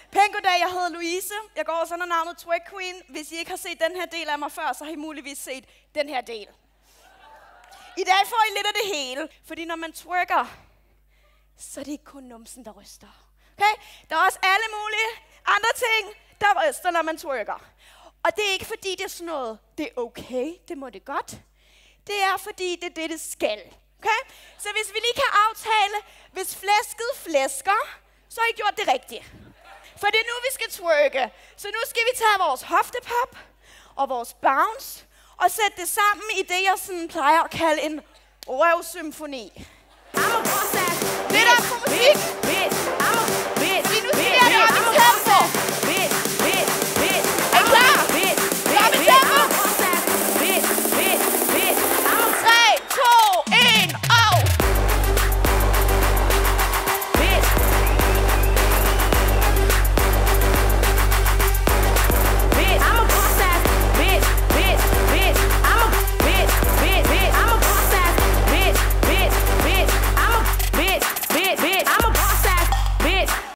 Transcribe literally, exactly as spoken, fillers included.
Pænt goddag, jeg hedder Louise. Jeg går også under navnet Twerk Queen. Hvis I ikke har set den her del af mig før, så har I muligvis set den her del. I dag får I lidt af det hele, fordi når man twerker, så er det ikke kun numsen, der ryster. Okay? Der er også alle mulige andre ting, der ryster, når man twerker. Og det er ikke fordi, det er sådan noget, det er okay, det må det godt. Det er fordi, det er det, det skal. Okay? Så hvis vi lige kan aftale, hvis flæsket flæsker, så har I gjort det rigtigt. For det er nu, vi skal twerke. Så nu skal vi tage vores hoftepop og vores bounce og sætte det sammen i det, jeg sådan plejer at kalde en røvsymfoni. Det der er på musik.